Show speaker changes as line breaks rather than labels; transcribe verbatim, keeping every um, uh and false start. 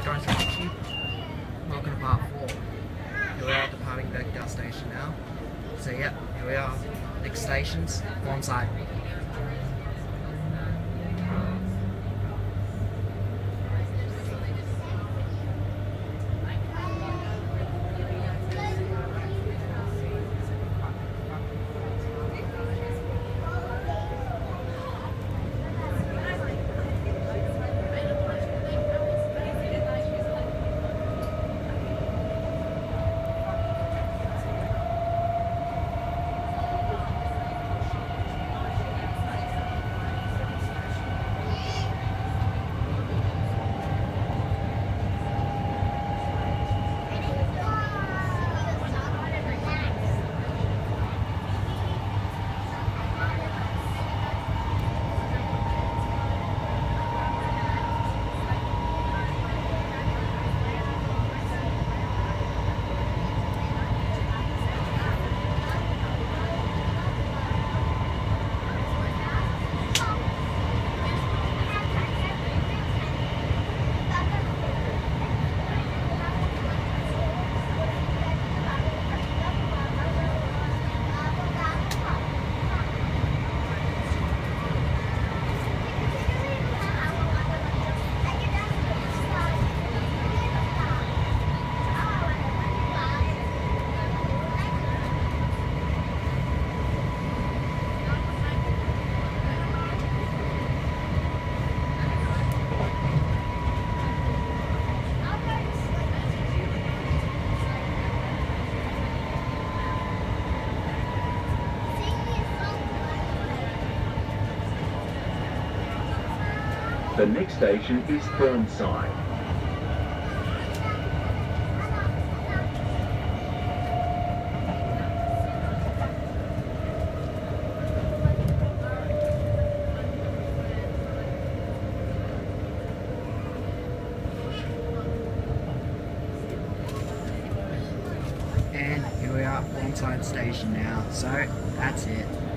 Alright guys, from YouTube, welcome to part four. Here we are departing Birkdale Station now. So yep, here we are. Next stations, Lonside.
The next station is Burnside.
And here we are at Lonside Station now. So that's it.